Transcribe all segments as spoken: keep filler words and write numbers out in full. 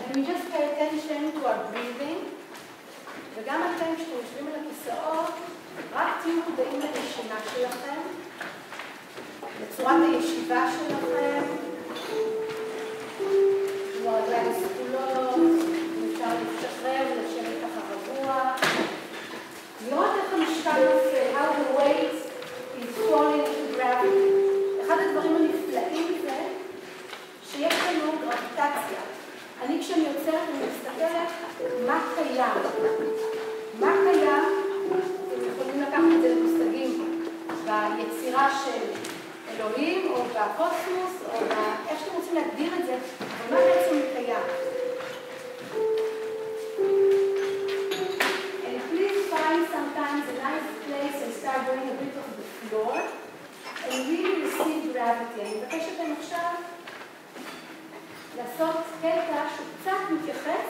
can we just pay attention to our breathing? וגם אתם שאתם יושבים על הכיסאות, רק תהיו מודעים לנשימה שלכם, לצורת הישיבה שלכם, עם הרגליים סגולות, אם אפשר להשתחרר ולשבת ככה רגוע. לראות איך המשקל נופל, how the weight is falling to gravity. אחד הדברים הנפלאים זה שיש לנו גרביטציה. אני כשאני יוצרת, אני מסתכלת מה קיים. מה קיים, אתם יכולים לקחת את זה למושגים ביצירה של אלוהים, או בקוסמוס, או איך שאתם רוצים להגדיר את זה, אבל מה בעצם קיים. And please find sometimes a nice place and start doing a bit of the floor, and really receive gravity. אני מבקש שאתם עכשיו לעשות קטע שקצת מתייחס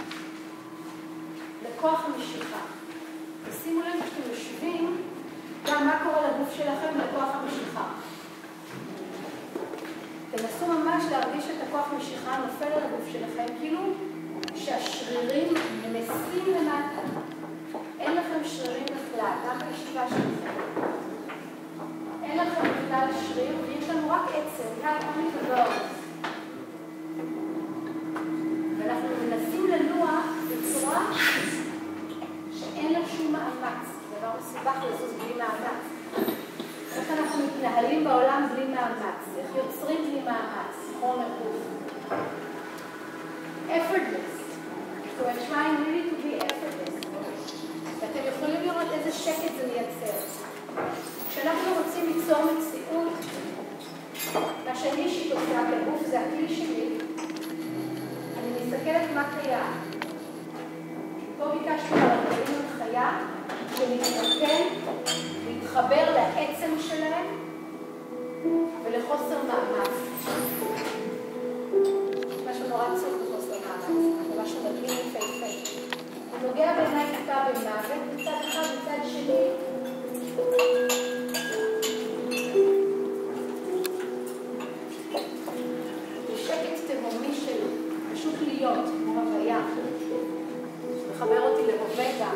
לכוח המשיכה. תשימו לב שאתם יושבים גם מה קורה לגוף שלכם לכוח המשיכה. תנסו ממש להרגיש את הכוח המשיכה נופל על הגוף שלכם, כאילו שהשרירים מנסים למטה. אין לכם שרירים בכלל, גם בישיבה שלכם. אין לכם בכלל שריר, ויש לנו רק עצם, כאן עומק הגאות. ואנחנו מנסים לנוע בצורה שאין לה שום מאמץ. זה דבר מסובך לזוז בלי מאמץ. איך אנחנו מתנהלים בעולם בלי מאמץ? איך יוצרים בלי מאמץ? חומר גוף. Effortless. So we're trying really to be effortless. ואתם יכולים לראות איזה שקט זה מייצר. כשאנחנו רוצים ליצור מציאות, מה שאני אישית עושה בגוף זה הכלי שלי, אני מסתכלת מה קיים. פה ביקשתי על הרגלים הנחיה שמתנתן להתחבר לעצם שלהם ולחוסר מאמץ. משהו נורא צור בחוסר מאמץ, זה משהו מדהים יפהפה. הוא נוגע בעיניי טיפה במוות, מצד אחד מצד שני. בשקט תהומי של פשוט להיות, כמו הוויה. מחבר אותי להווה גם.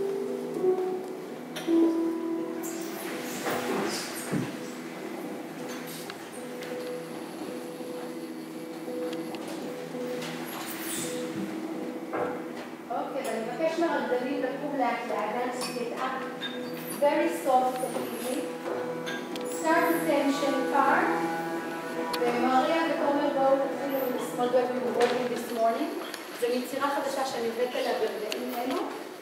אוקיי, ואני מבקש מהרגלים לקום לאט לאט, sit up very soft and easy. Start the tension card. ומריה ותומר בואו תתחילו לשמאל בוודאים this morning. זו יצירה חדשה שאני הבאת אליה ברגעים אלו.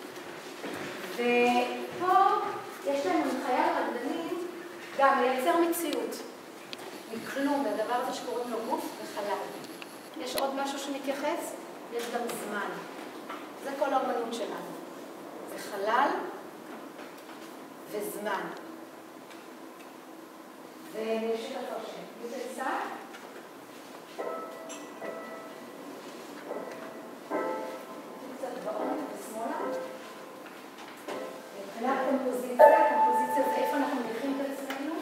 ופה יש לנו הנחיה לרקדנים גם לייצר מציאות. מכלום, והדבר הזה שקוראים לו גוף וחלל. יש עוד משהו שמתייחס? יש גם זמן. זה כל האמנות שלנו. זה חלל וזמן. ונמשיך את השם. יוצא צעד? קצת בעומק ושמאלה. מבחינת קומפוזיציה, קומפוזיציה זה איפה אנחנו מניחים את עצמנו.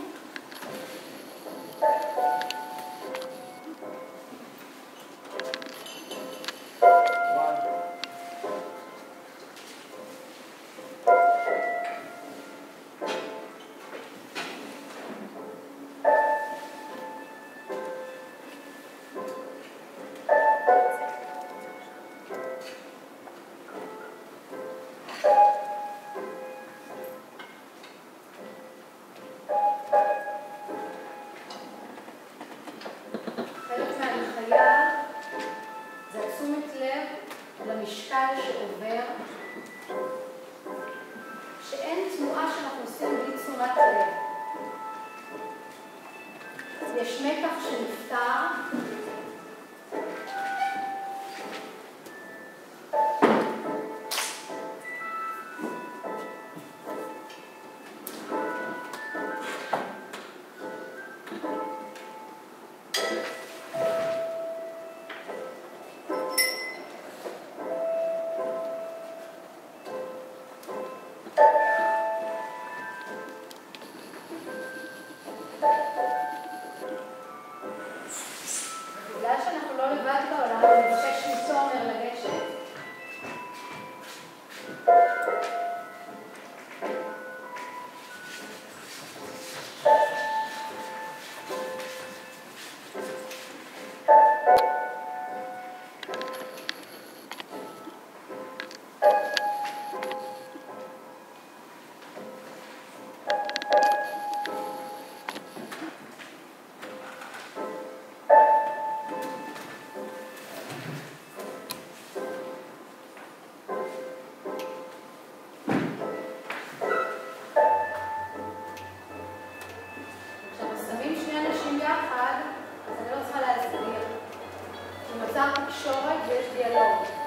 ויש דיאלוג.